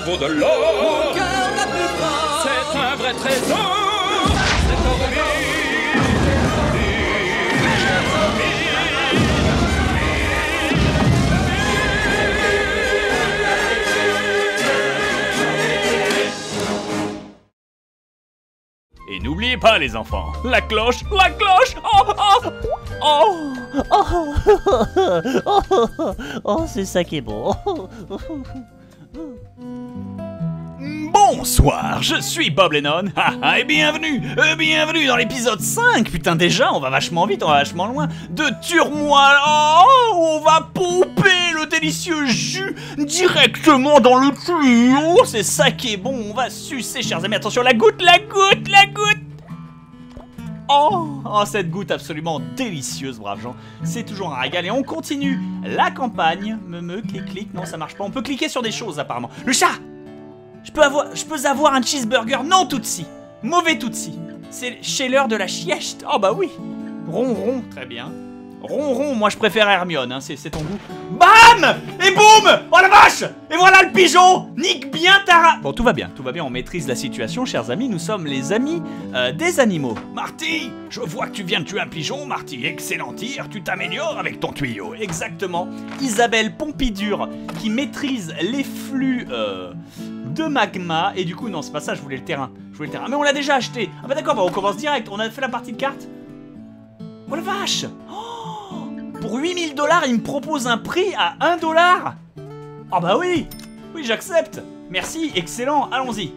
vaut de l'or. Mon cœur n'a plus fort. C'est un vrai trésor. C'est en lui. Et n'oubliez pas les enfants, la cloche, oh, Oh, c'est ça qui est beau. Bonsoir, je suis Bob Lennon, et bienvenue dans l'épisode 5, putain déjà, on va vachement vite, on va vachement loin, de Turmoil, on va pomper le délicieux jus directement dans le tuyau, c'est ça qui est bon, on va sucer chers amis, attention, la goutte. Oh, cette goutte absolument délicieuse, braves gens. C'est toujours un régal. Et on continue la campagne. Clic, non, ça marche pas. On peut cliquer sur des choses, apparemment. Le chat! Je peux avoir un cheeseburger. Non, Tootsie. Mauvais Tootsie. C'est chez l'heure de la chieste. Oh, bah oui. Ronron, très bien. Ronron, moi je préfère Hermione, hein, c'est ton goût. Bam! Et boum! Oh la vache! Et voilà le pigeon! Nique bien ta... Bon, tout va bien, on maîtrise la situation, chers amis, nous sommes les amis des animaux. Marty, je vois que tu viens de tuer un pigeon, Marty, excellent tir, tu t'améliores avec ton tuyau. Exactement, Isabelle Pompidure, qui maîtrise les flux de magma, et du coup, non, c'est pas ça, je voulais le terrain, mais on l'a déjà acheté. Ah bah d'accord, bah on commence direct, on a fait la partie de cartes. Oh la vache! Pour 8000 $, il me propose un prix à 1 $. Ah bah oui! Oui, j'accepte! Merci, excellent, allons-y!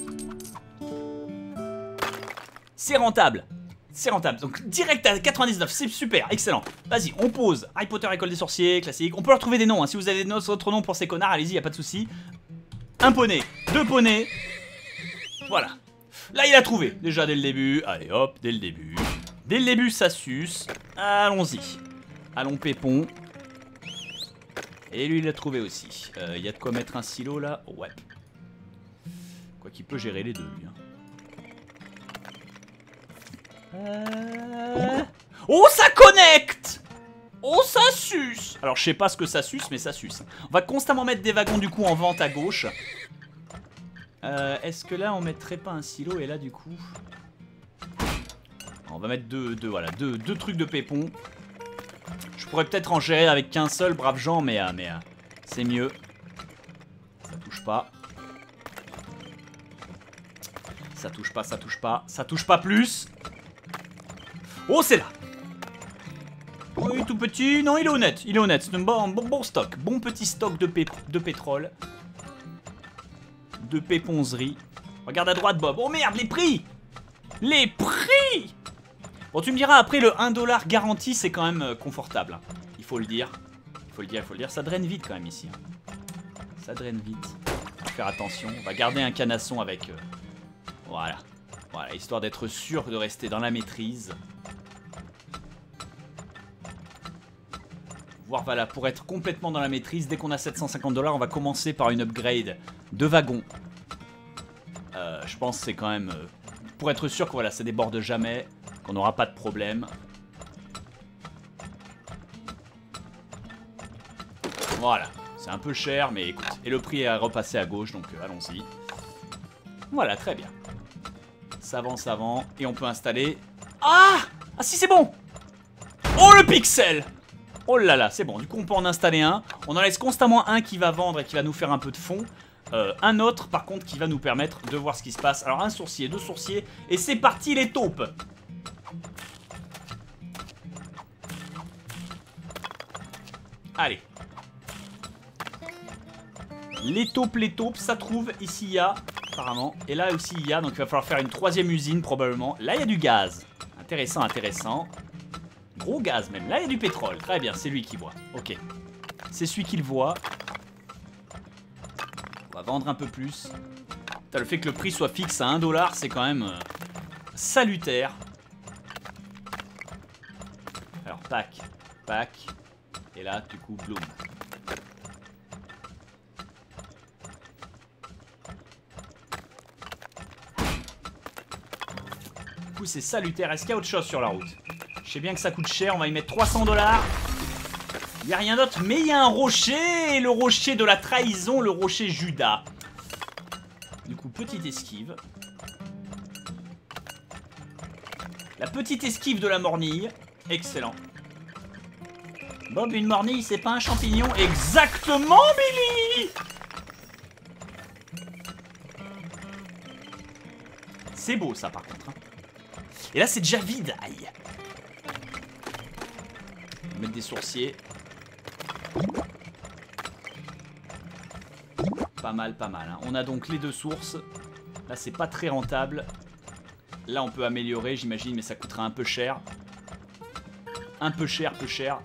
C'est rentable. Donc direct à 99, c'est super, excellent. Vas-y, on pose. Harry Potter, École des Sorciers, classique. On peut leur trouver des noms, hein. Si vous avez d'autres noms pour ces connards, allez-y, y a pas de souci. Un poney, 2 poneys. Voilà. Là, il a trouvé, déjà dès le début. Allez hop, dès le début. Dès le début, ça suce. Allons-y. Allons pépon. Et lui il l'a trouvé aussi. Il y a de quoi mettre un silo là. Ouais. Quoi qu'il peut gérer les deux lui. Oh ça connecte. Oh ça suce. Alors je sais pas ce que ça suce mais ça suce. On va constamment mettre des wagons du coup en vente à gauche. Est-ce que là on mettrait pas un silo et là du coup... On va mettre deux trucs de pépon. Je pourrais peut-être en gérer avec qu'un seul, braves gens, mais c'est mieux. Ça touche pas. Ça touche pas plus. Oh, c'est là. Oui, tout petit. Non, il est honnête. C'est un bon stock. Bon petit stock de pétrole. De péponzerie. Regarde à droite, Bob. Oh merde, les prix! Bon, tu me diras, après le 1 $ garanti, c'est quand même confortable. Hein. Il faut le dire. Ça draine vite quand même ici. Hein. Ça draine vite. Faut faire attention. On va garder un canasson avec... Voilà, histoire d'être sûr de rester dans la maîtrise. Voilà, pour être complètement dans la maîtrise, dès qu'on a 750 $, on va commencer par une upgrade de wagon. Je pense que c'est quand même... pour être sûr que voilà, ça déborde jamais. Qu'on n'aura pas de problème. Voilà, c'est un peu cher, mais écoute. Et le prix est à repasser à gauche, donc allons-y. Voilà, très bien. Ça avance avant, et on peut installer... Ah si, c'est bon. Oh, le pixel. Oh là là, c'est bon. Du coup, on peut en installer un. On en laisse constamment un qui va vendre et qui va nous faire un peu de fond. Un autre, par contre, qui va nous permettre de voir ce qui se passe. Alors, un sourcier, 2 sourciers, et c'est parti, les taupes. Allez. Les taupes, ça trouve. Ici, il y a, apparemment. Et là aussi, il y a. Donc, il va falloir faire une 3e usine, probablement. Là, il y a du gaz. Intéressant. Gros gaz, même. Là, il y a du pétrole. Très bien, c'est lui qui voit. Ok. C'est celui qui le voit. On va vendre un peu plus. Le fait que le prix soit fixe à 1 $, c'est quand même salutaire. Alors, pack. Et là, du coup, bloom. Du coup, c'est salutaire. Est-ce qu'il y a autre chose sur la route? Je sais bien que ça coûte cher. On va y mettre 300 $. Il n'y a rien d'autre. Mais il y a un rocher. Le rocher de la trahison. Le rocher Judas. Du coup, petite esquive. La petite esquive de la mornille. Excellent. Bob, une mornille, c'est pas un champignon. Exactement, Billy! C'est beau, ça, par contre. Hein. Et là, c'est déjà vide. Aïe. On va mettre des sourciers. Pas mal, pas mal. Hein. On a donc les deux sources. Là, c'est pas très rentable. Là, on peut améliorer, j'imagine, mais ça coûtera un peu cher. Un peu cher, peu cher.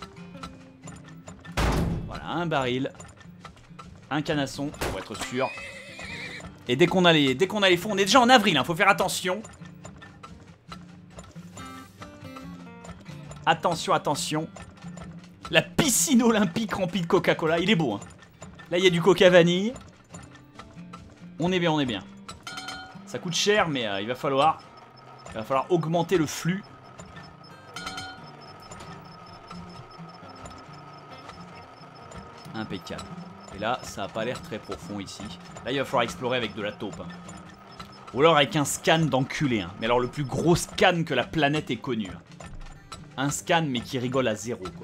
Voilà, un baril. Un canasson, pour être sûr. Et dès qu'on a les fonds, on est déjà en avril, hein, faut faire attention. Attention, attention. La piscine olympique remplie de Coca-Cola, il est beau. Hein. Là, il y a du Coca vanille. On est bien, on est bien. Ça coûte cher, mais il va falloir augmenter le flux. Impeccable. Et là, ça n'a pas l'air très profond ici. Là, il va falloir explorer avec de la taupe. Hein. Ou alors avec un scan d'enculé. Hein. Mais alors, le plus gros scan que la planète ait connu. Hein. Un scan, mais qui rigole à zéro, quoi.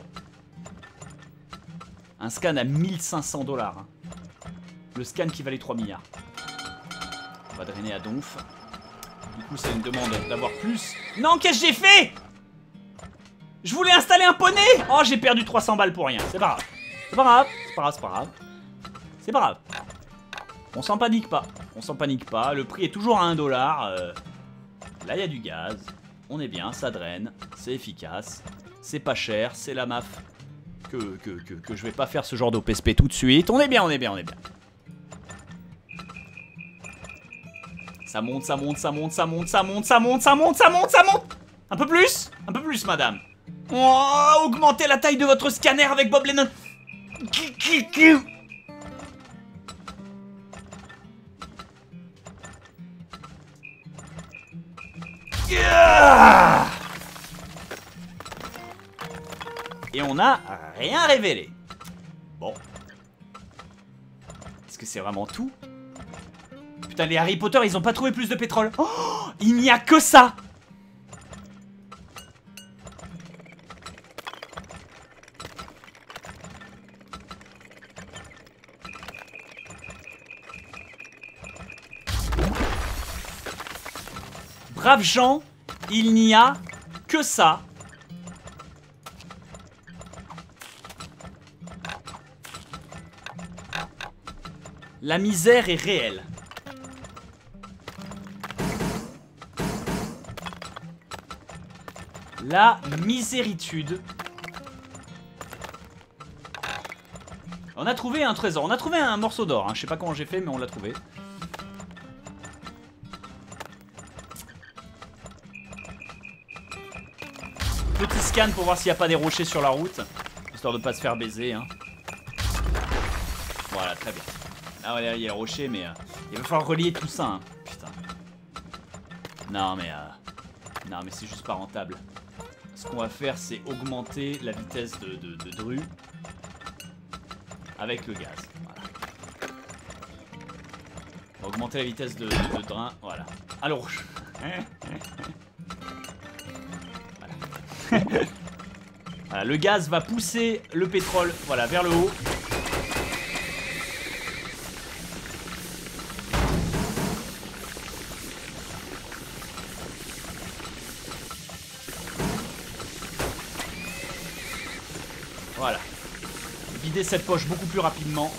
Un scan à 1500 $. Hein. Le scan qui valait 3 milliards. On va drainer à donf. Du coup, ça me demande d'avoir plus. Non, qu'est-ce que j'ai fait? Je voulais installer un poney. Oh, j'ai perdu 300 balles pour rien. C'est pas grave. C'est pas grave. C'est pas grave, c'est pas grave. C'est pas grave. On s'en panique pas. On s'en panique pas. Le prix est toujours à 1 $. Là, il y a du gaz. On est bien, ça draine. C'est efficace. C'est pas cher. C'est la MAF. Que je vais pas faire ce genre d'OPSP tout de suite. On est bien, on est bien, on est bien. Ça monte, ça monte, ça monte, ça monte, ça monte, ça monte, ça monte, ça monte, ça monte. Un peu plus, madame. Oh, augmentez la taille de votre scanner avec Bob Lennon. Et on n'a rien révélé. Bon. Est-ce que c'est vraiment tout? Putain, les Harry Potter, ils ont pas trouvé plus de pétrole. Oh, il n'y a que ça. Braves gens, il n'y a que ça. La misère est réelle. La miséritude. On a trouvé un trésor. On a trouvé un morceau d'or. Hein. Je sais pas comment j'ai fait, mais on l'a trouvé. Petit scan pour voir s'il n'y a pas des rochers sur la route. Histoire de pas se faire baiser. Hein. Voilà, très bien. Ah ouais, il y a le rocher, mais il va falloir relier tout ça. Hein. Putain. Non, mais c'est juste pas rentable. Ce qu'on va faire, c'est augmenter la vitesse de Dru avec le gaz. Voilà. Augmenter la vitesse de drain. Voilà. Alors. Voilà. Voilà. Le gaz va pousser le pétrole, voilà, vers le haut. Voilà. Vider cette poche beaucoup plus rapidement.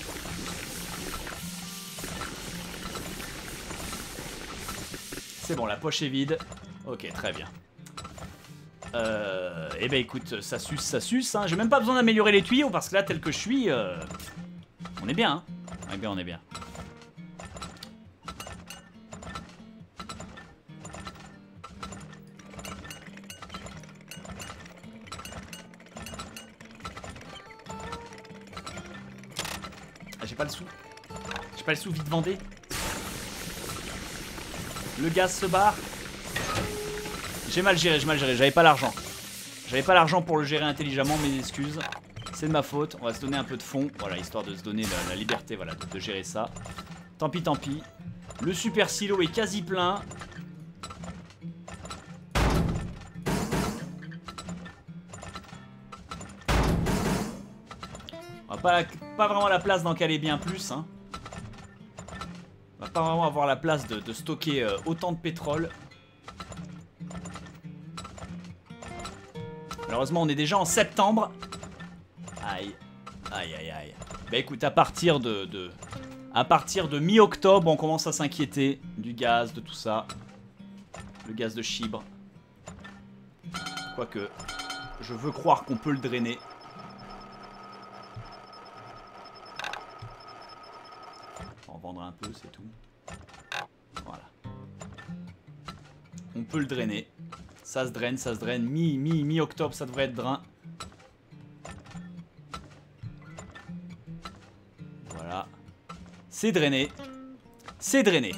C'est bon, la poche est vide. Ok, très bien. Eh ben écoute, ça suce, hein. J'ai même pas besoin d'améliorer les tuyaux parce que là, tel que je suis, on est bien, hein. On est bien, on est bien. Ah, j'ai pas le sou. J'ai pas le sou, vite vendez. Le gaz se barre. J'ai mal géré, j'avais pas l'argent. J'avais pas l'argent pour le gérer intelligemment, mes excuses. C'est de ma faute, on va se donner un peu de fonds, voilà, histoire de se donner la liberté, voilà, de gérer ça. Tant pis, tant pis. Le super silo est quasi plein. On va pas vraiment la place d'en caler bien plus. Hein. On va pas vraiment avoir la place de stocker autant de pétrole. Malheureusement, on est déjà en septembre. Aïe. Aïe, aïe, aïe. Bah écoute, à partir de mi-octobre, on commence à s'inquiéter du gaz, de tout ça. Le gaz de Chypre. Quoique, je veux croire qu'on peut le drainer. On va en vendre un peu, c'est tout. Voilà. On peut le drainer. Ça se draine, ça se draine. Mi-octobre, ça devrait être drain. Voilà. C'est drainé. C'est drainé.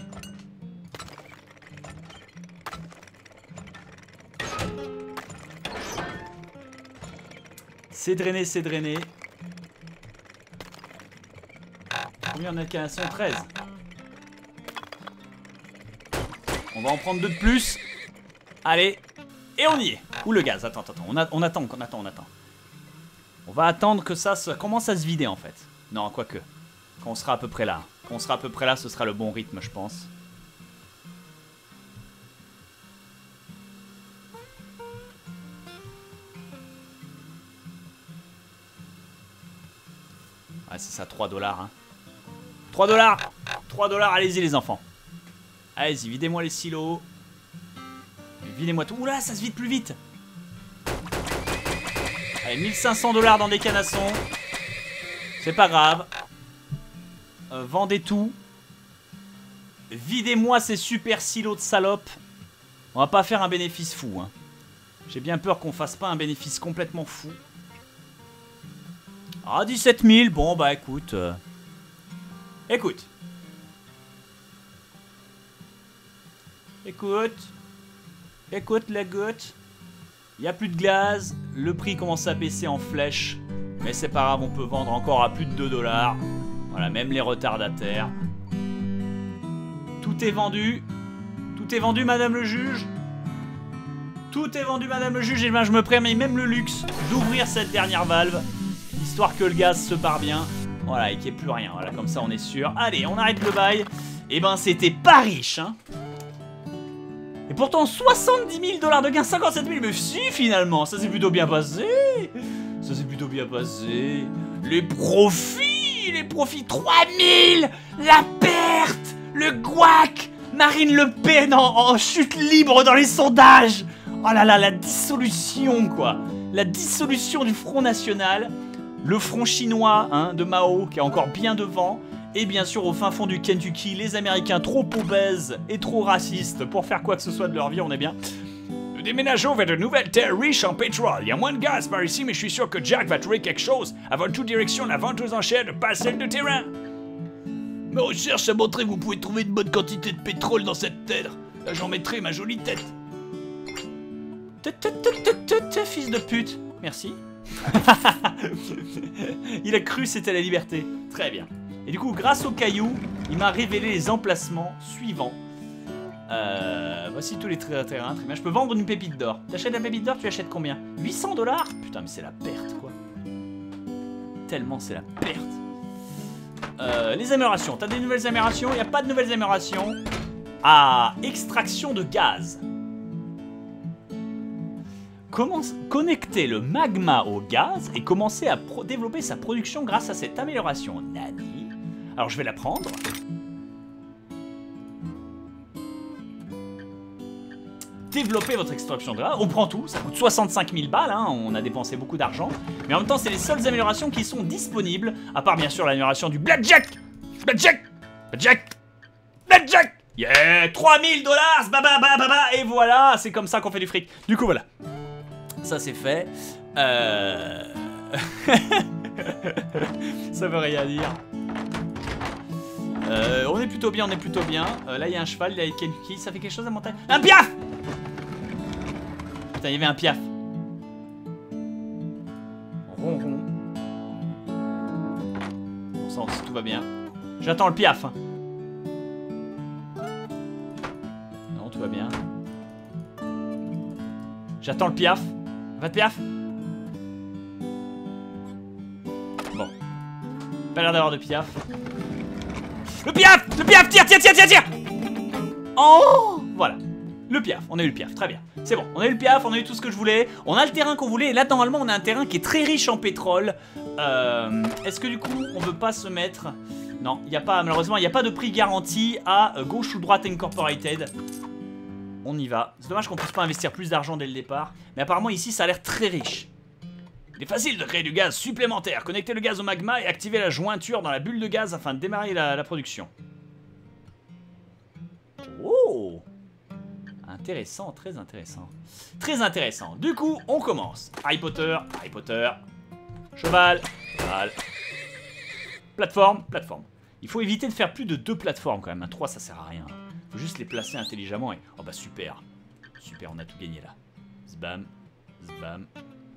C'est drainé, c'est drainé. Combien on a de canasson? 13. On va en prendre 2 de plus. Allez. Et on y est. Où le gaz? Attends. On attend. On va attendre que ça commence à se vider en fait. Non, quoique. Quand on sera à peu près là. Quand on sera à peu près là, ce sera le bon rythme, je pense. Ouais, c'est ça, 3 $. Hein. 3 $. 3 $, allez-y les enfants. Allez-y, videz-moi les silos. Videz-moi tout. Oula, ça se vide plus vite. Allez, 1500 $ dans des canassons. C'est pas grave. Vendez tout. Videz-moi ces super silos de salope. On va pas faire un bénéfice fou. Hein. J'ai bien peur qu'on fasse pas un bénéfice complètement fou. Ah, 17 000. Bon, bah écoute. Écoute. Écoute les gouttes. Il n'y a plus de gaz. Le prix commence à baisser en flèche. Mais c'est pas grave, on peut vendre encore à plus de 2 $. Voilà, même les retardataires. Tout est vendu. Tout est vendu, madame le juge. Tout est vendu, madame le juge. Et ben, je me permets même le luxe d'ouvrir cette dernière valve. Histoire que le gaz se barre bien. Voilà, et qu'il n'y ait plus rien. Voilà, comme ça, on est sûr. Allez, on arrête le bail. Et ben, c'était pas riche, hein. Et pourtant, 70 000 $ de gain, 57 000. Mais si, finalement, ça s'est plutôt bien passé. Ça s'est plutôt bien passé. Les profits, 3000. La perte, le gouac. Marine Le Pen en chute libre dans les sondages. Oh là là, la dissolution, quoi. La dissolution du Front National. Le front chinois hein, de Mao, qui est encore bien devant. Et bien sûr, au fin fond du Kentucky, les Américains trop obèses et trop racistes pour faire quoi que ce soit de leur vie, on est bien. Nous déménageons vers de nouvelles terres riches en pétrole. Il y a moins de gaz par ici, mais je suis sûr que Jack va trouver quelque chose avant toute direction la vente aux enchères de parcelles de terrain. Mes recherches a montré que vous pouvez trouver une bonne quantité de pétrole dans cette terre. Là, j'en mettrai ma jolie tête. Fils de pute. Merci. Il a cru c'était la liberté. Très bien. Et du coup, grâce aux cailloux, il m'a révélé les emplacements suivants. Voici tous les terrains. Très bien. Je peux vendre une pépite d'or. T'achètes la pépite d'or, tu achètes combien? 800 $? Putain, mais c'est la perte, quoi. Tellement c'est la perte. Les améliorations. T'as des nouvelles améliorations? Il n'y a pas de nouvelles améliorations. Ah, extraction de gaz. Comment connecter le magma au gaz et commencer à développer sa production grâce à cette amélioration. Nani. Alors je vais la prendre. Développer votre extraction de gaz. On prend tout, ça coûte 65 000 $, hein, on a dépensé beaucoup d'argent. Mais en même temps, c'est les seules améliorations qui sont disponibles, à part bien sûr l'amélioration du Blackjack. Yeah, 3000 $, baba, et voilà, c'est comme ça qu'on fait du fric. Du coup, voilà. Ça, c'est fait. Ça veut rien dire. On est plutôt bien, là, il y a un cheval, il y a Kentucky, ça fait quelque chose à montagne. Un piaf! Putain, il y avait un piaf. Ronron. Bon sang, tout va bien. J'attends le piaf. Hein. va bien. J'attends le piaf. Va de piaf. Bon. Pas l'air d'avoir de piaf. Le piaf! Le piaf! Tire, tire, tire, tire, tire! Oh! Voilà. Le piaf. On a eu le piaf. Très bien. C'est bon. On a eu le piaf. On a eu tout ce que je voulais. On a le terrain qu'on voulait. Et là, normalement, on a un terrain qui est très riche en pétrole. Est-ce que du coup, on veut pas se mettre... Non, il n'y a pas... Malheureusement, il n'y a pas de prix garanti à gauche ou droite Incorporated. On y va. C'est dommage qu'on puisse pas investir plus d'argent dès le départ. Mais apparemment, ici, ça a l'air très riche. Il est facile de créer du gaz supplémentaire. Connectez le gaz au magma et activez la jointure dans la bulle de gaz afin de démarrer la production. Oh! Intéressant, très intéressant. Très intéressant. Du coup, on commence. Harry Potter, Harry Potter. Cheval, cheval. Plateforme, plateforme. Il faut éviter de faire plus de 2 plateformes quand même. Un 3, ça sert à rien. Il faut juste les placer intelligemment et... Oh bah super. Super, on a tout gagné là. Zbam, zbam.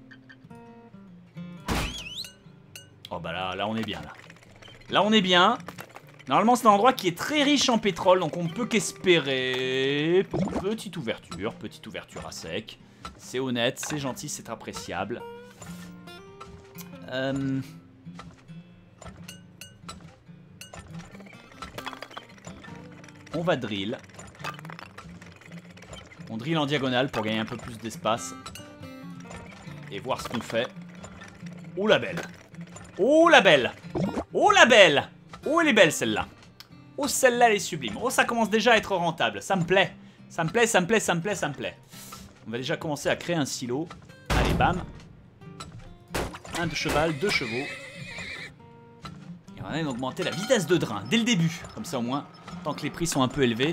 Oh bah là on est bien là. Là on est bien. Normalement c'est un endroit qui est très riche en pétrole, donc on ne peut qu'espérer. Petite ouverture à sec. C'est honnête, c'est gentil, c'est appréciable. On va drill. On drill en diagonale pour gagner un peu plus d'espace. Et voir ce qu'on fait. Oh la belle. Oh la belle. Oh la belle. Oh elle est belle celle-là. Oh celle-là elle est sublime. Oh ça commence déjà à être rentable. Ça me plaît. Ça me plaît, ça me plaît, ça me plaît, ça me plaît. On va déjà commencer à créer un silo. Allez bam. Un de cheval, 2 chevaux. Et on va augmenter la vitesse de drain dès le début. Comme ça au moins, tant que les prix sont un peu élevés.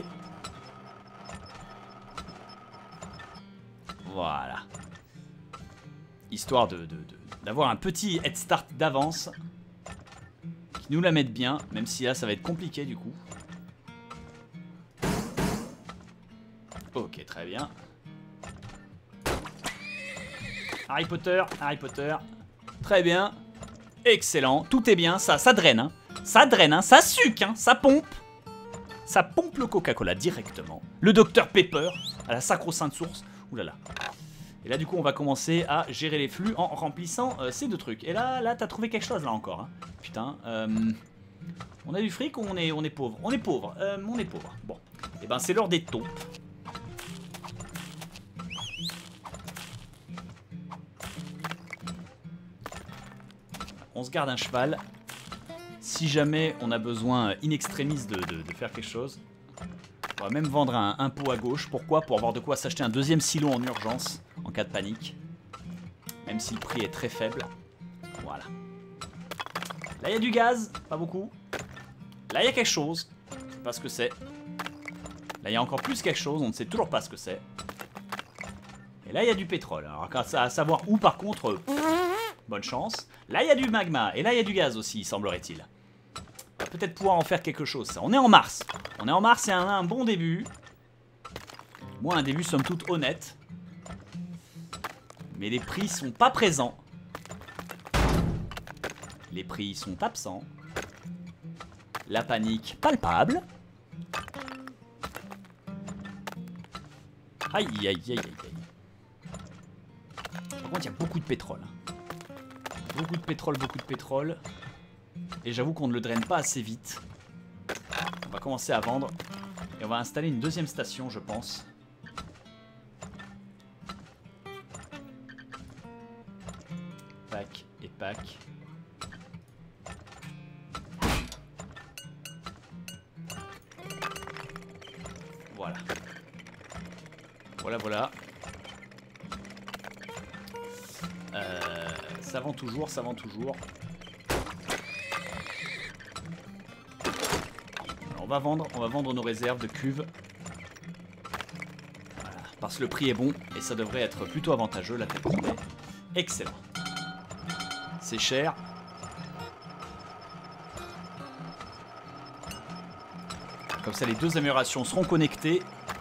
Voilà. Histoire d'avoir un petit head start d'avance. Qui nous la mette bien. Même si là ça va être compliqué du coup. Ok, très bien. Harry Potter, Harry Potter. Très bien. Excellent. Tout est bien. Ça draine. Hein. Ça draine. Hein. Ça suque. Hein. Ça pompe. Ça pompe le Coca-Cola directement. Le Dr Pepper à la sacro-sainte source. Ouh là là. Et là, du coup, on va commencer à gérer les flux en remplissant ces 2 trucs. Et là, t'as trouvé quelque chose là encore. Hein. Putain. On a du fric ou on est pauvre? On est pauvre. On est pauvre. Bon. Et ben, c'est l'heure des taupes. On se garde un cheval. Si jamais on a besoin in extremis de faire quelque chose. On va même vendre un pot à gauche. Pourquoi? Pour avoir de quoi s'acheter un 2e silo en urgence. En cas de panique. Même si le prix est très faible. Voilà. Là il y a du gaz. Pas beaucoup. Là il y a quelque chose. Je ne sais pas ce que c'est. Là il y a encore plus quelque chose. On ne sait toujours pas ce que c'est. Et là il y a du pétrole. Alors à savoir où par contre... bonne chance. Là, il y a du magma. Et là, il y a du gaz aussi, semblerait-il. On va peut-être pouvoir en faire quelque chose. Ça. On est en mars. On est en mars, c'est un bon début. Moi, un début, somme toute, honnête. Mais les prix sont pas présents. Les prix sont absents. La panique palpable. Aïe, aïe, aïe, aïe, aïe. Par contre, il y a beaucoup de pétrole. Beaucoup de pétrole. Et j'avoue qu'on ne le draine pas assez vite. On va commencer à vendre. Et on va installer une 2e station, je pense. Pack et pack. Voilà. Voilà. Ça vend toujours, ça vend toujours. Alors on va vendre nos réserves de cuves. Voilà, parce que le prix est bon et ça devrait être plutôt avantageux la tête qu'on est. Excellent. C'est cher. Comme ça les 2 améliorations seront connectées.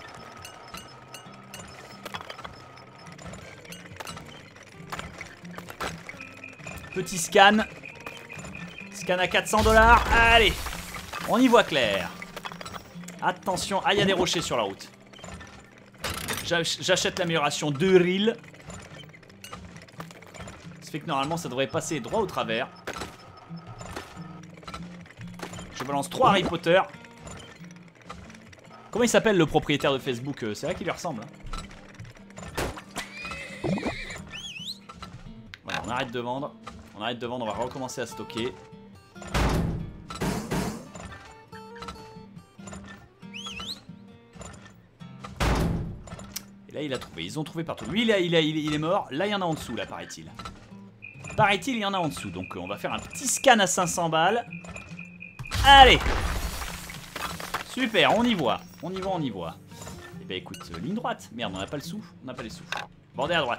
Petit scan. Scan à 400 $. Allez, on y voit clair. Attention. Ah, il y a des rochers sur la route. J'achète l'amélioration de Ril. Ça fait que normalement ça devrait passer droit au travers. Je balance 3 Harry Potter. Comment il s'appelle le propriétaire de Facebook? C'est là qu'il lui ressemble. Voilà, on arrête de vendre. On arrête de vendre, on va recommencer à stocker. Et là, il a trouvé. Ils ont trouvé partout. Lui, il est mort. Là, il y en a en dessous, là, paraît-il. Paraît-il, il y en a en dessous. Donc, on va faire un petit scan à 500 balles. Allez! Super, on y voit. On y voit, on y voit. Eh ben, écoute, ligne droite. Merde, on n'a pas le sou. On n'a pas les sous. Vendez à droite.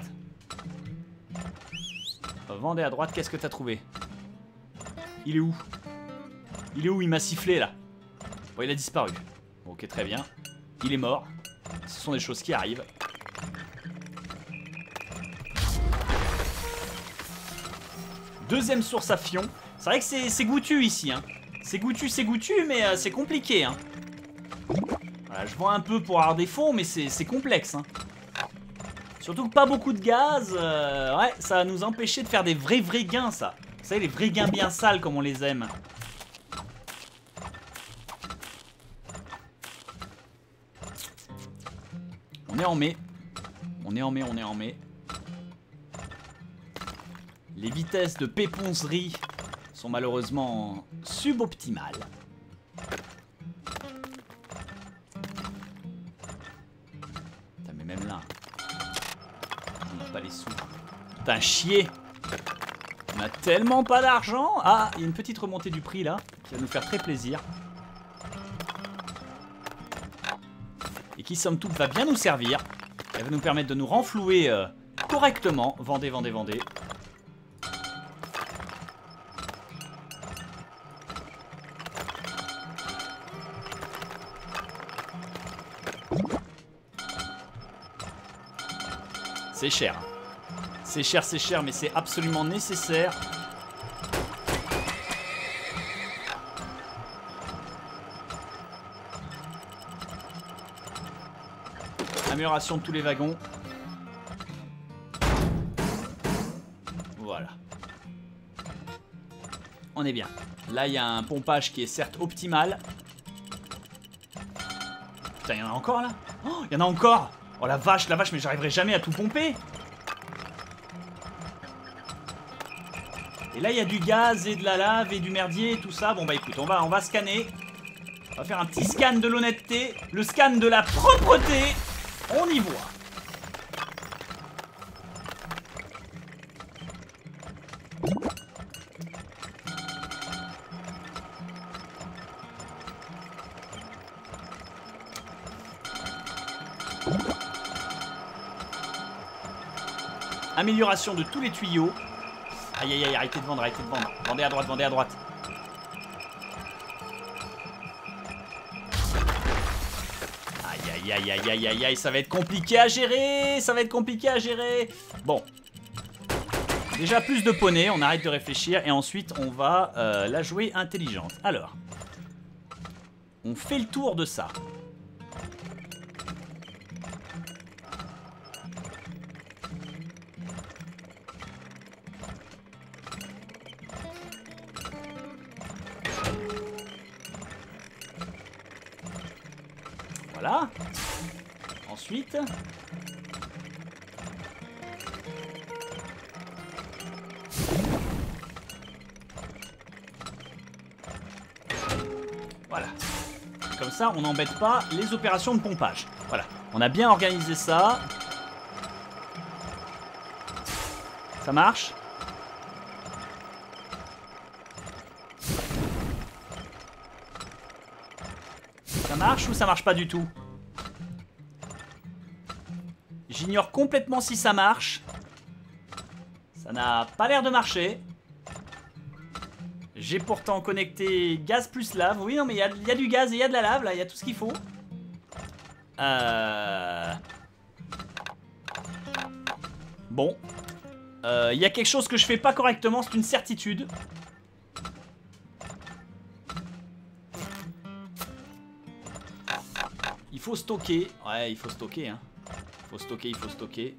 Vendez à droite, qu'est-ce que t'as trouvé? Il est où? Il est où? Il m'a sifflé là. Bon, il a disparu. Bon, ok, très bien. Il est mort. Ce sont des choses qui arrivent. Deuxième source à fion. C'est vrai que c'est goûtu ici. Hein. C'est goûtu, mais c'est compliqué. Hein. Voilà, je vois un peu pour avoir des fonds, mais c'est complexe. Hein. Surtout que pas beaucoup de gaz, ouais, ça va nous empêcher de faire des vrais gains, ça. Vous savez, les vrais gains bien sales, comme on les aime. On est en mai. On est en mai. Les vitesses de péponcerie sont malheureusement suboptimales. Putain, mais même là... On n'a pas les sous. Putain, chier. On a tellement pas d'argent. Ah, il y a une petite remontée du prix là, qui va nous faire très plaisir. Et qui, somme toute, va bien nous servir. Elle va nous permettre de nous renflouer correctement. Vendez, vendez, vendez. C'est cher. C'est cher, mais c'est absolument nécessaire. Amélioration de tous les wagons. Voilà. On est bien. Là, il y a un pompage qui est certes optimal. Putain, il y en a encore là? Oh, il y en a encore! Oh la vache, mais j'arriverai jamais à tout pomper. Et là, il y a du gaz et de la lave et du merdier et tout ça. Bon bah écoute, on va scanner. On va faire un petit scan de l'honnêteté. Le scan de la propreté. On y voit. Amélioration de tous les tuyaux. Aïe aïe aïe, arrêtez de vendre, arrêtez de vendre. Vendez à droite, vendez à droite. Aïe aïe aïe aïe aïe aïe, ça va être compliqué à gérer. Ça va être compliqué à gérer. Bon. Déjà plus de poney, on arrête de réfléchir. Et ensuite on va la jouer intelligente. Alors. On fait le tour de ça. Voilà. Ensuite. Voilà. Comme ça, on n'embête pas les opérations de pompage. Voilà. On a bien organisé ça. Ça marche? Ça marche ou ça marche pas du tout? J'ignore complètement si ça marche. Ça n'a pas l'air de marcher. J'ai pourtant connecté gaz plus lave. Oui, non, mais il y a du gaz et il y a de la lave, là. Il y a tout ce qu'il faut. Bon. Il y a quelque chose que je fais pas correctement, c'est une certitude. Il faut stocker. Ouais, il faut stocker, hein. Faut stocker, il faut stocker.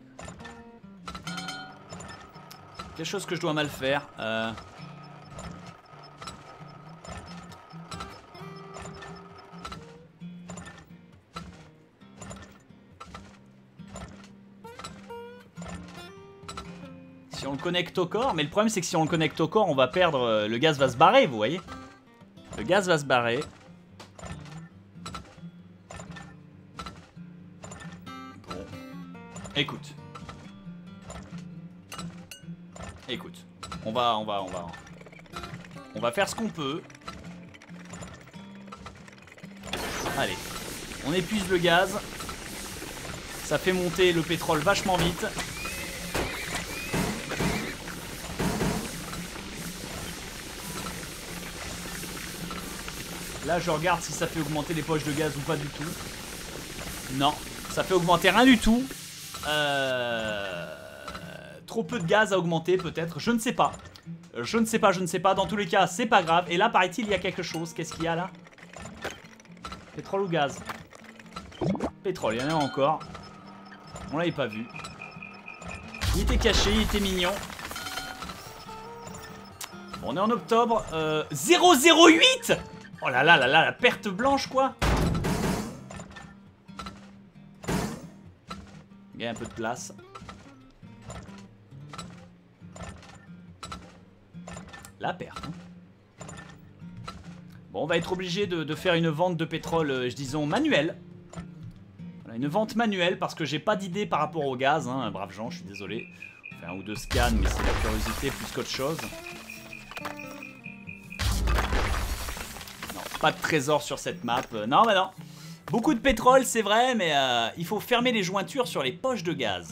Quelque chose que je dois mal faire. Si on le connecte au corps, mais le problème c'est que si on le connecte au corps, on va perdre... le gaz va se barrer, vous voyez. Le gaz va se barrer. Bon. Écoute. Écoute. On va faire ce qu'on peut. Allez. On épuise le gaz. Ça fait monter le pétrole vachement vite. Là, je regarde si ça fait augmenter les poches de gaz ou pas du tout. Non, ça fait augmenter rien du tout. Trop peu de gaz à augmenter peut-être, je ne sais pas. Je ne sais pas. Dans tous les cas, c'est pas grave. Et là, paraît-il, il y a quelque chose. Qu'est-ce qu'il y a là? Pétrole ou gaz? Pétrole, il y en a encore. On l'avait pas vu. Il était caché, il était mignon. Bon, on est en octobre. 008. Oh là là là là, la perte blanche quoi. Il y a un peu de place. La perte. Hein. Bon, on va être obligé de faire une vente de pétrole, disons, manuelle. Voilà, une vente manuelle parce que j'ai pas d'idée par rapport au gaz. Hein, braves gens, je suis désolé. On fait un ou deux scans, mais c'est la curiosité plus qu'autre chose. Pas de trésor sur cette map. Non, bah non. Beaucoup de pétrole, c'est vrai, mais il faut fermer les jointures sur les poches de gaz.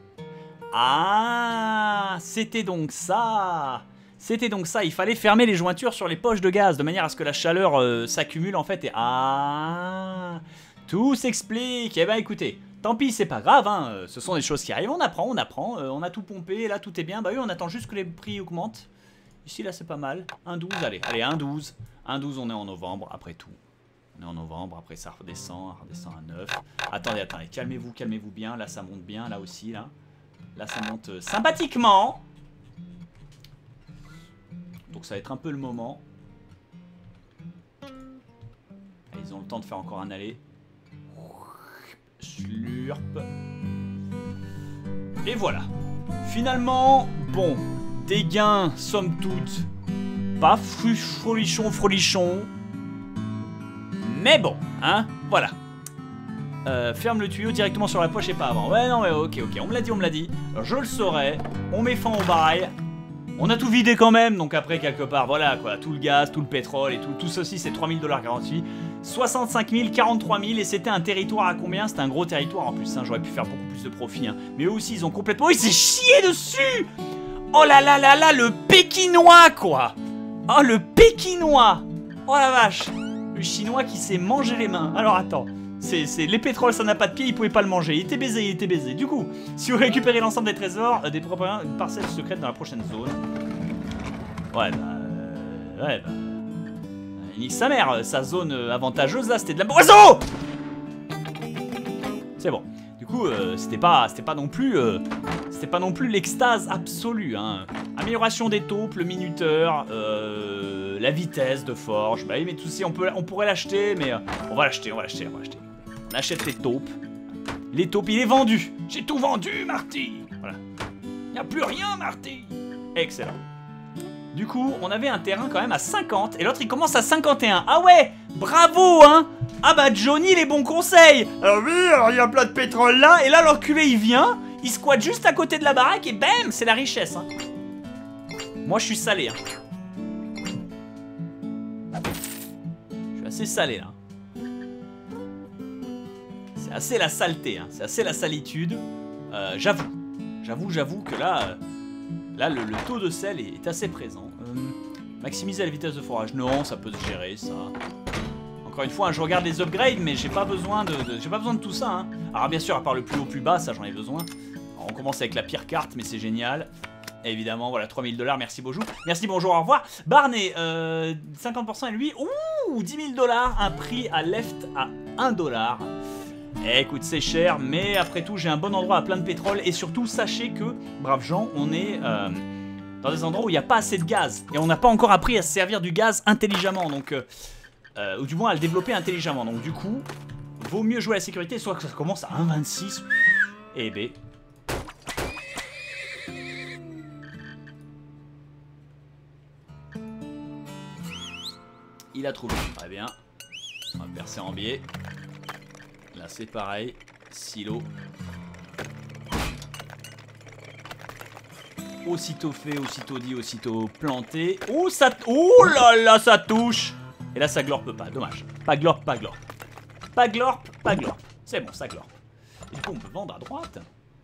Ah, c'était donc ça. C'était donc ça. Il fallait fermer les jointures sur les poches de gaz de manière à ce que la chaleur s'accumule en fait. Et ah, tout s'explique. Eh ben écoutez, tant pis, c'est pas grave. Hein. Ce sont des choses qui arrivent. On apprend, on apprend. On a tout pompé. Là, tout est bien. Bah oui, on attend juste que les prix augmentent. Ici, là, c'est pas mal. 1,12, allez, 1,12. 1,12, on est en novembre, après tout. On est en novembre, après ça redescend à 9. Attendez, calmez-vous bien. Là, ça monte bien, là aussi, là. Là, ça monte sympathiquement. Donc, ça va être un peu le moment. Allez, ils ont le temps de faire encore un aller. Slurp. Et voilà. Finalement, bon... Des gains, somme toute, pas frolichon. Mais bon, hein, voilà. Ferme le tuyau directement sur la poche et pas avant. Ouais, non, mais ok, on me l'a dit. Je le saurai. On met fin au bail. On a tout vidé quand même, donc après, quelque part, voilà, quoi. Tout le gaz, tout le pétrole et tout ceci, c'est 3 000 $ garantis. 65 000, 43 000, et c'était un territoire à combien? C'était un gros territoire en plus, hein. J'aurais pu faire beaucoup plus de profit, hein. Mais eux aussi, ils ont complètement... Oh, ils s'est chié dessus! Oh là là là là, le Pékinois quoi. Oh le Pékinois. Oh la vache. Le Chinois qui s'est mangé les mains. Alors attends, les pétroles ça n'a pas de pied, il pouvait pas le manger. Il était baisé, Du coup, si vous récupérez l'ensemble des trésors, des parcelles secrètes dans la prochaine zone. Ouais bah... nique sa mère, sa zone avantageuse là, c'était de la... Oiseau. C'est bon. Du coup, c'était pas non plus l'extase absolue. Hein. Amélioration des taupes, le minuteur, la vitesse de forge. Bah oui, mais tout ça, on pourrait l'acheter, mais on va l'acheter. On achète les taupes. Les taupes, il est vendu. J'ai tout vendu, Marty. Voilà. Il n'y a plus rien, Marty. Excellent. Du coup, on avait un terrain quand même à 50 et l'autre il commence à 51. Ah ouais, bravo hein. Ah bah Johnny les bons conseils. Ah oui, alors il y a plein de pétrole là. Et là l'enculé il vient, il squatte juste à côté de la baraque et bam, c'est la richesse hein. Moi je suis salé hein. Je suis assez salé là. C'est assez la saleté hein. C'est assez la salitude. J'avoue que là... Là, le taux de sel est assez présent. Maximiser la vitesse de forage. Non, ça peut se gérer, ça. Encore une fois, hein, je regarde les upgrades, mais j'ai pas besoin de tout ça. Hein. Alors, bien sûr, à part le plus haut, plus bas, ça, j'en ai besoin. Alors, on commence avec la pire carte, mais c'est génial. Et évidemment, voilà, 3 000 $. Merci, bonjour. Merci, bonjour, au revoir. Barney, 50% et lui. Ouh, 10 000 $. Un prix à left à 1 $. Écoute, c'est cher, mais après tout, j'ai un bon endroit à plein de pétrole. Et surtout, sachez que, braves gens, on est dans des endroits où il n'y a pas assez de gaz. Et on n'a pas encore appris à se servir du gaz intelligemment. Donc, ou du moins à le développer intelligemment. Donc du coup, vaut mieux jouer à la sécurité, soit que ça commence à 1,26. Et B. Il a trouvé, très bien. On va percer en biais. Là c'est pareil, silo. Aussitôt fait, aussitôt dit, aussitôt planté. Oh ça... Oh là là, ça touche. Et là ça glorpe pas, dommage. Pas glorpe, pas glorpe. Pas glorpe, pas glorpe. C'est bon, ça glorpe. Et du coup on peut vendre à droite.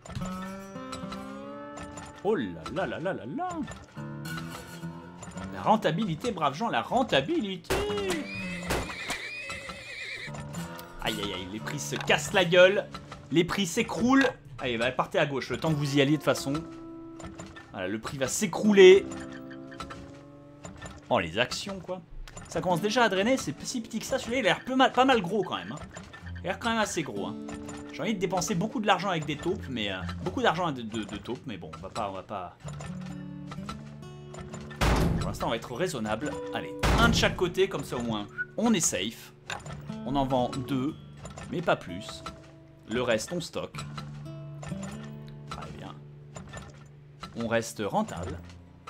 Oh là là là là là là. La rentabilité, braves gens, la rentabilité. Aïe aïe aïe, les prix se cassent la gueule. Les prix s'écroulent. Allez, bah, partez à gauche, le temps que vous y alliez de toute façon. Voilà, le prix va s'écrouler. Oh, les actions, quoi. Ça commence déjà à drainer, c'est si petit que ça. Celui-là, il a l'air pas mal gros, quand même. Hein. Il a l'air quand même assez gros. Hein. J'ai envie de dépenser beaucoup de l'argent avec des taupes, mais... beaucoup d'argent de taupes, mais bon, on va pas... Pour l'instant, on va être raisonnable. Allez, un de chaque côté, comme ça, au moins, on est safe. On en vend 2, mais pas plus. Le reste, on stocke. Très bien. On reste rentable.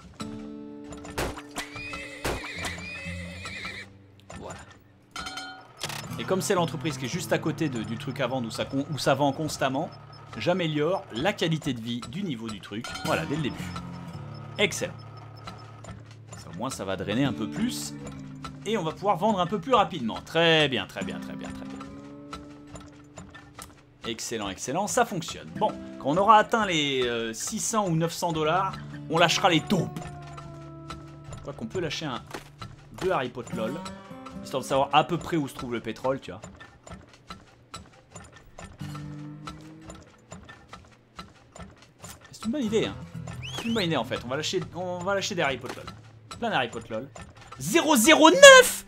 Voilà. Et comme c'est l'entreprise qui est juste à côté du truc à vendre où ça vend constamment, j'améliore la qualité de vie du niveau du truc. Voilà, dès le début. Excellent. Ça, au moins, ça va drainer un peu plus. Et on va pouvoir vendre un peu plus rapidement. Très bien, très bien, très bien, très bien. Excellent, excellent, ça fonctionne. Bon, quand on aura atteint les 600 ou 900 $, on lâchera les taupes. Je crois qu'on peut lâcher 2 Harry Potter LOL, histoire de savoir à peu près où se trouve le pétrole, tu vois. C'est une bonne idée, hein. C'est une bonne idée en fait. On va lâcher des Harry Potter LOL. Plein d'Harry Potter LOL. 009.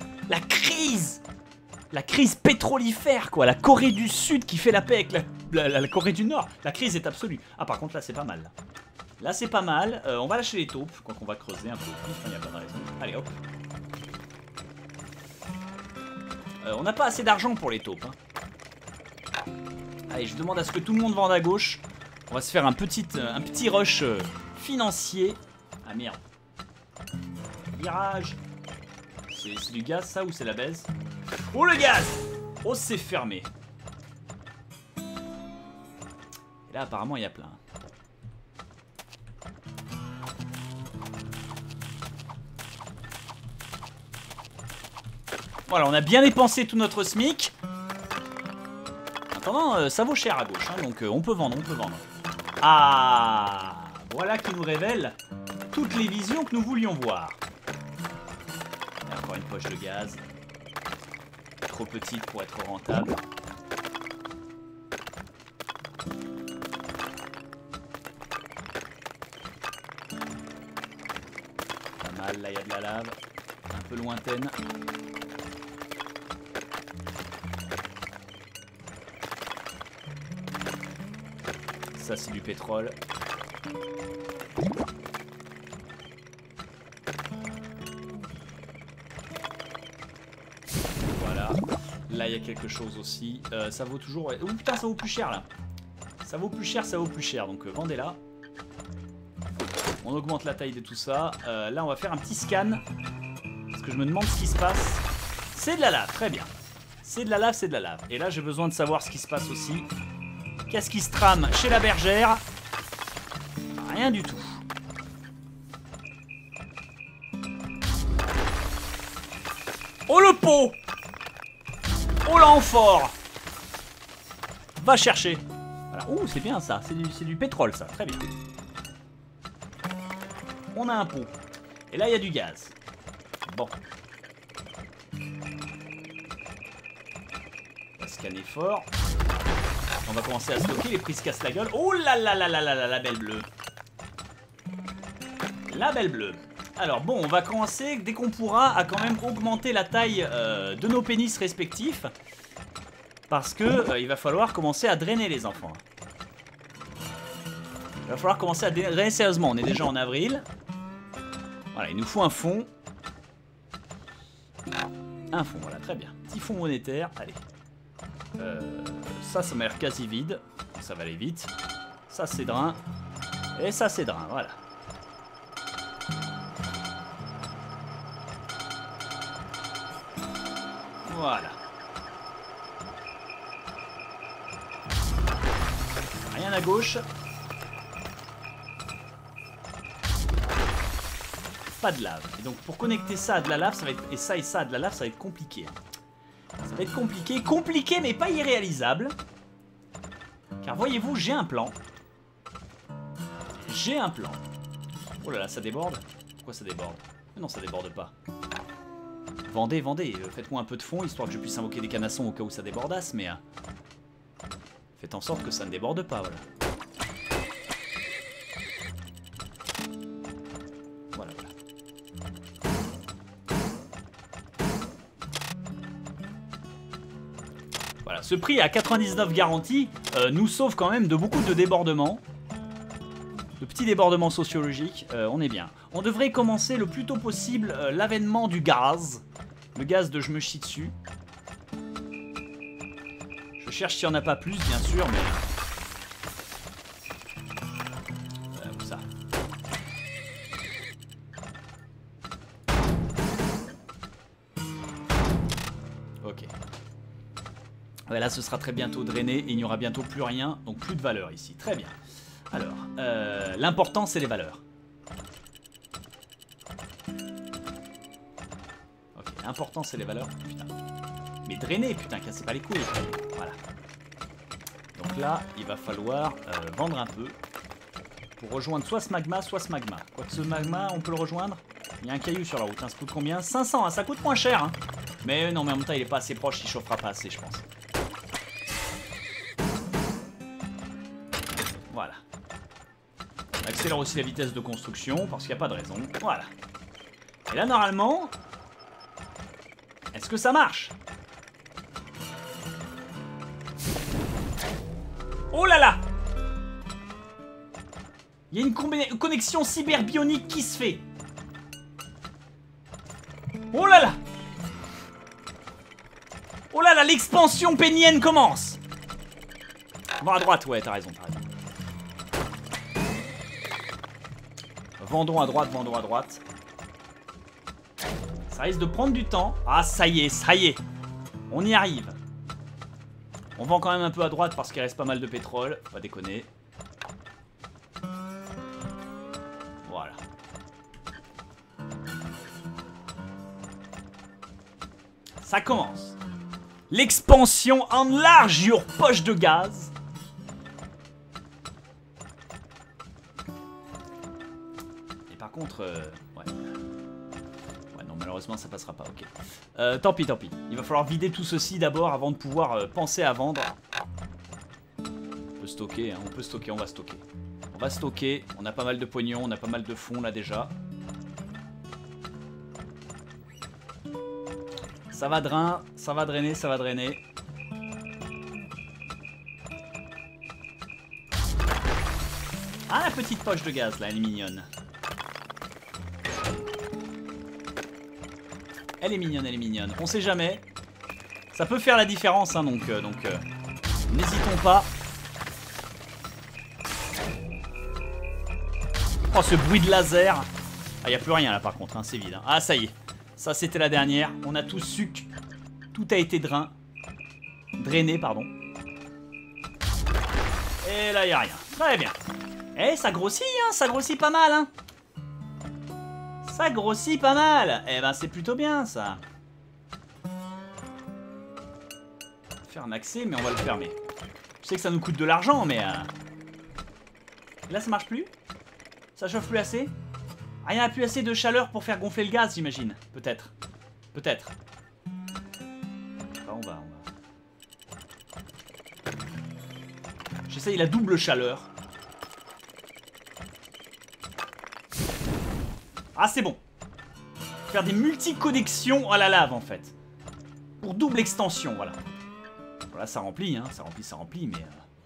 La crise pétrolifère, quoi. La Corée du Sud qui fait la paix avec la Corée du Nord. La crise est absolue. Ah, par contre, là, c'est pas mal. Là, c'est pas mal. On va lâcher les taupes. Quoi qu'on va creuser un peu plus. Il n'y a pas de raison. Allez, hop. On n'a pas assez d'argent pour les taupes. Hein. Allez, je demande à ce que tout le monde vende à gauche. On va se faire un petit rush financier. Ah, merde. Virage. C'est du gaz ça ou c'est la baise? Oh le gaz! Oh c'est fermé. Et là apparemment il y a plein. Voilà, on a bien dépensé tout notre SMIC. Maintenant ça vaut cher à gauche, hein, donc on peut vendre, Ah, voilà qui nous révèle toutes les visions que nous voulions voir. Encore une poche de gaz. Trop petite pour être rentable. Pas mal, là il y a de la lave. Un peu lointaine. Ça c'est du pétrole. Là il y a quelque chose aussi. Ça vaut toujours... Ouais. Oh putain, ça vaut plus cher là. Ça vaut plus cher, donc vendez-la. On augmente la taille de tout ça. Là on va faire un petit scan. Parce que je me demande ce qui se passe. C'est de la lave, très bien. C'est de la lave, c'est de la lave. Et là j'ai besoin de savoir ce qui se passe aussi. Qu'est-ce qui se trame chez la bergère? Rien du tout. Oh le pot! Oh l'amphore! Va chercher. Voilà. Ouh, c'est bien ça. C'est du pétrole ça. Très bien. On a un pot. Et là, il y a du gaz. Bon. On va scanner fort. On va commencer à stocker. Les prix se cassent la gueule. Oh là là là là là là, la belle bleue. La belle bleue. Alors bon, on va commencer, dès qu'on pourra, à quand même augmenter la taille de nos pénis respectifs. Parce que il va falloir commencer à drainer les enfants. Il va falloir commencer à drainer sérieusement. On est déjà en avril. Voilà, il nous faut un fond. Un fond, voilà, très bien. Petit fond monétaire, allez. Ça m'a l'air quasi vide. Ça va aller vite. Ça, c'est drain. Et ça, c'est drain, voilà. Voilà. Rien à gauche. Pas de lave. Et donc pour connecter ça à de la lave, ça va être, et ça à de la lave, ça va être compliqué. Ça va être compliqué. Compliqué mais pas irréalisable. Car voyez-vous, j'ai un plan. J'ai un plan. Oh là là, ça déborde. Pourquoi ça déborde? Non, ça déborde pas. Vendez, vendez. Faites-moi un peu de fond, histoire que je puisse invoquer des canassons au cas où ça débordasse, mais... faites en sorte que ça ne déborde pas, voilà. Voilà, voilà. Voilà, ce prix à 99 garanties nous sauve quand même de beaucoup de débordements. De petits débordements sociologiques, on est bien. On devrait commencer le plus tôt possible l'avènement du gaz. Le gaz de je me chie dessus. Je cherche s'il n'y en a pas plus, bien sûr, mais... où ça? Ok. Ouais, là, ce sera très bientôt drainé et il n'y aura bientôt plus rien, donc plus de valeur ici. Très bien. Alors, l'important, c'est les valeurs. Ok, l'important, c'est les valeurs. Putain. Mais drainer, putain, cassez pas les couilles. Voilà. Donc là, il va falloir vendre un peu pour rejoindre soit ce magma, soit ce magma. Quoique ce magma, on peut le rejoindre. Il y a un caillou sur la route, hein. Ça coûte combien? 500, hein, ça coûte moins cher. Hein. Mais non, mais en même temps, il est pas assez proche, il chauffera pas assez, je pense. Voilà. On accélère aussi la vitesse de construction, parce qu'il n'y a pas de raison. Voilà. Et là, normalement... est-ce que ça marche? Oh là là! Il y a une connexion cyberbionique qui se fait. Oh là là! Oh là là, l'expansion pénienne commence! Va à droite, ouais, t'as raison, t'as raison. Vendons à droite, vendons à droite. Ça risque de prendre du temps. Ah, ça y est, ça y est. On y arrive. On vend quand même un peu à droite parce qu'il reste pas mal de pétrole. Faut pas déconner. Voilà. Ça commence. L'expansion enlarge your poche de gaz. Et par contre, ouais. Ouais, non, malheureusement, ça passera pas, ok. Tant pis, tant pis. Il va falloir vider tout ceci d'abord avant de pouvoir penser à vendre. On peut stocker, hein, on peut stocker, on va stocker. On va stocker, on a pas mal de pognon, on a pas mal de fonds là déjà. Ça va drainer, ça va drainer, ça va drainer. Ah, la petite poche de gaz là, elle est mignonne. Elle est mignonne, elle est mignonne. On sait jamais. Ça peut faire la différence, hein, donc n'hésitons pas. Oh, ce bruit de laser. Ah, il n'y a plus rien là par contre, hein, c'est vide. Hein. Ah, ça y est. Ça, c'était la dernière. On a tout suc. Tout a été drainé, pardon. Et là, il n'y a rien. Très bien. Eh, ça grossit, hein. Ça grossit pas mal, hein. Ça grossit pas mal. Eh ben, c'est plutôt bien, ça. Faire un accès, mais on va le fermer. Je sais que ça nous coûte de l'argent, mais... Et là, ça marche plus? Ça chauffe plus assez? Ah, il n'y a plus assez de chaleur pour faire gonfler le gaz, j'imagine. Peut-être. Peut-être. Enfin, on va. J'essaye la double chaleur. Ah, c'est bon. Faire des multi-connexions à la lave, en fait. Pour double extension, voilà. Voilà, ça remplit, hein, ça remplit, mais...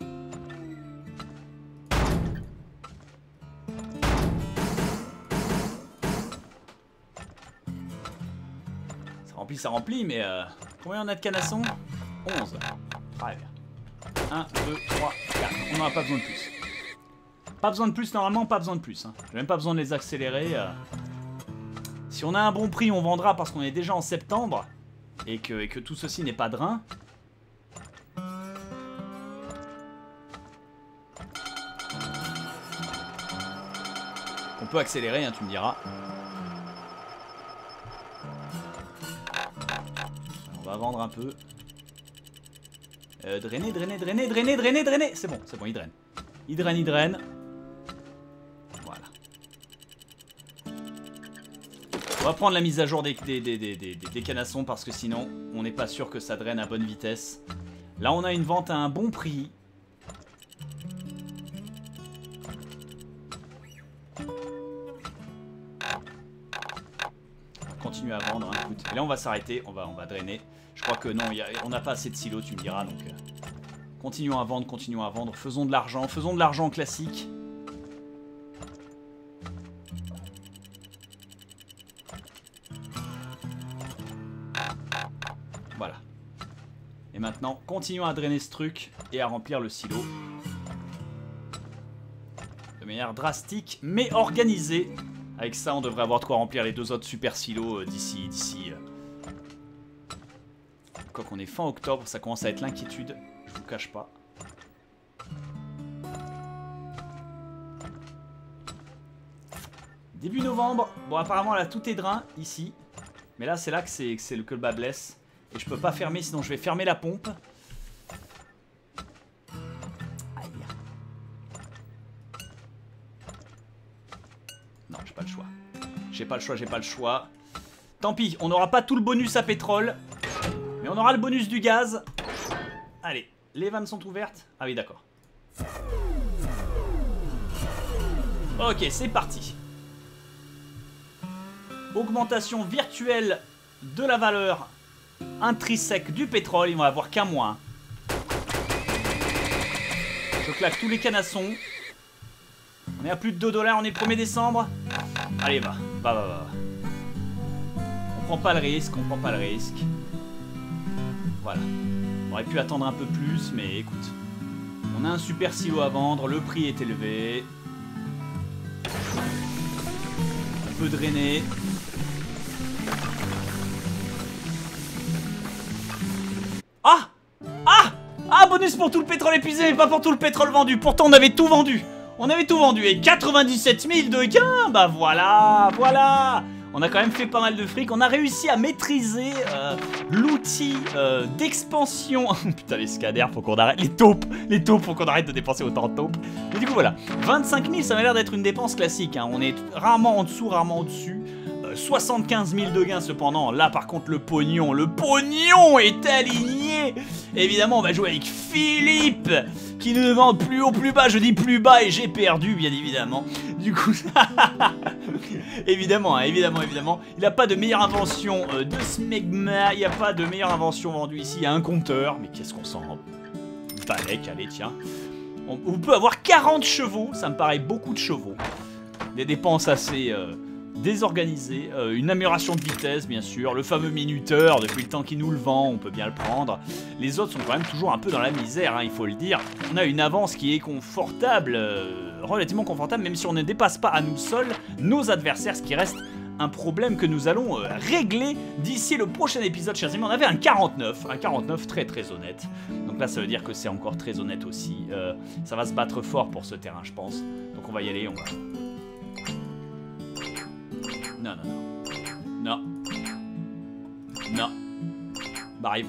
Ça remplit, mais... Combien on a de canassons? 11. Très bien. 1, 2, 3, 4. On n'en a pas besoin de plus. Pas besoin de plus, normalement, pas besoin de plus. Hein. J'ai même pas besoin de les accélérer. Si on a un bon prix, on vendra parce qu'on est déjà en septembre. Et que tout ceci n'est pas drain. On peut accélérer, hein, tu me diras. On va vendre un peu. Drainer. C'est bon, il draine. Il draine. Voilà. On va prendre la mise à jour des canassons parce que sinon, on n'est pas sûr que ça draine à bonne vitesse. Là, on a une vente à un bon prix. Continuer à vendre, hein, écoute. Et là on va s'arrêter, on va drainer. Je crois que non, on n'a pas assez de silos, tu me diras, donc continuons à vendre, faisons de l'argent classique. Voilà. Et maintenant, continuons à drainer ce truc et à remplir le silo. De manière drastique, mais organisée. Avec ça, on devrait avoir de quoi remplir les 2 autres super silos d'ici. Quoi qu'on est fin octobre, ça commence à être l'inquiétude. Je vous cache pas. Début novembre. Bon, apparemment, là, tout est drain ici. Mais là, c'est là que le bas blesse. Et je peux pas fermer, sinon je vais fermer la pompe. Non, j'ai pas le choix. Tant pis, on n'aura pas tout le bonus à pétrole. Mais on aura le bonus du gaz. Allez, les vannes sont ouvertes. Ah oui, d'accord. Ok, c'est parti. Augmentation virtuelle de la valeur intrinsèque du pétrole. Ils vont avoir qu'un mois. Je claque tous les canassons. On est à plus de 2 $, on est le 1er décembre. Allez, va. On prend pas le risque, Voilà. On aurait pu attendre un peu plus, mais écoute. On a un super silo à vendre, le prix est élevé. On peut drainer. Ah, bonus pour tout le pétrole épuisé, mais pas pour tout le pétrole vendu. Pourtant, on avait tout vendu. Et 97 000 de gains. Bah voilà. On a quand même fait pas mal de fric. On a réussi à maîtriser l'outil d'expansion. Putain, les scanners, faut qu'on arrête. Les taupes, faut qu'on arrête de dépenser autant de taupes. Mais du coup, voilà. 25 000, ça m'a l'air d'être une dépense classique. Hein. On est rarement en dessous, rarement au-dessus. 75 000 de gains cependant. Là, par contre, le pognon est aligné. Évidemment, on va jouer avec Philippe, qui ne demande plus haut, plus bas. Je dis plus bas et j'ai perdu, bien évidemment. Du coup, évidemment. Il n'a pas de meilleure invention de smegma. Il n'y a pas de meilleure invention vendue ici. Il y a un compteur. Mais qu'est-ce qu'on s'en balèque, allez, tiens. On peut avoir 40 chevaux. Ça me paraît beaucoup de chevaux. Des dépenses assez... désorganisé, une amélioration de vitesse bien sûr, le fameux minuteur, depuis le temps qu'il nous le vend, on peut bien le prendre. Les autres sont quand même toujours un peu dans la misère, hein, il faut le dire. On a une avance qui est confortable, relativement confortable, même si on ne dépasse pas à nous seuls nos adversaires, ce qui reste un problème que nous allons régler d'ici le prochain épisode, chers amis. On avait un 49 très très honnête. Donc là ça veut dire que c'est encore très honnête aussi. Ça va se battre fort pour ce terrain je pense. Donc on va y aller, on va... Non. Barrive.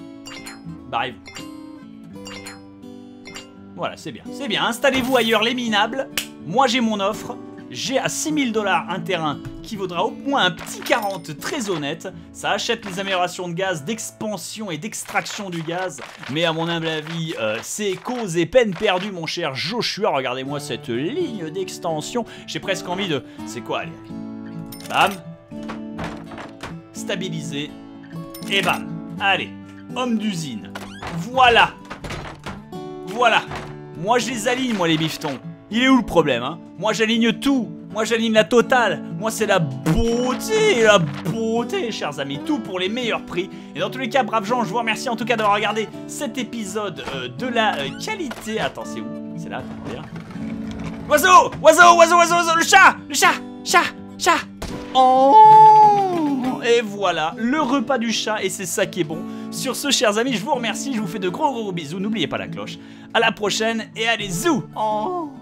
Voilà, c'est bien. Installez-vous ailleurs les minables. Moi j'ai mon offre. J'ai à 6 000 $ un terrain qui vaudra au moins un petit 40 très honnête. Ça achète les améliorations de gaz, d'expansion et d'extraction du gaz. Mais à mon humble avis, c'est cause et peine perdue, mon cher Joshua. Regardez-moi cette ligne d'extension. J'ai presque envie de... C'est quoi, allez. Bam. Stabiliser. Et bam. Allez. Homme d'usine. Voilà. Voilà. Moi, je les aligne, moi, les bifetons. Il est où le problème, hein? Moi, j'aligne tout. Moi, j'aligne la totale. Moi, c'est la beauté, chers amis. Tout pour les meilleurs prix. Et dans tous les cas, braves gens, je vous remercie en tout cas d'avoir regardé cet épisode de la qualité. Attends, c'est où? C'est là, attends, regarde. Oiseau, oiseau, oiseau, oiseau, oiseau, le chat, chat. Oh! Et voilà, le repas du chat, et c'est ça qui est bon. Sur ce, chers amis, je vous remercie, je vous fais de gros bisous. N'oubliez pas la cloche. À la prochaine, et allez, zou! Oh!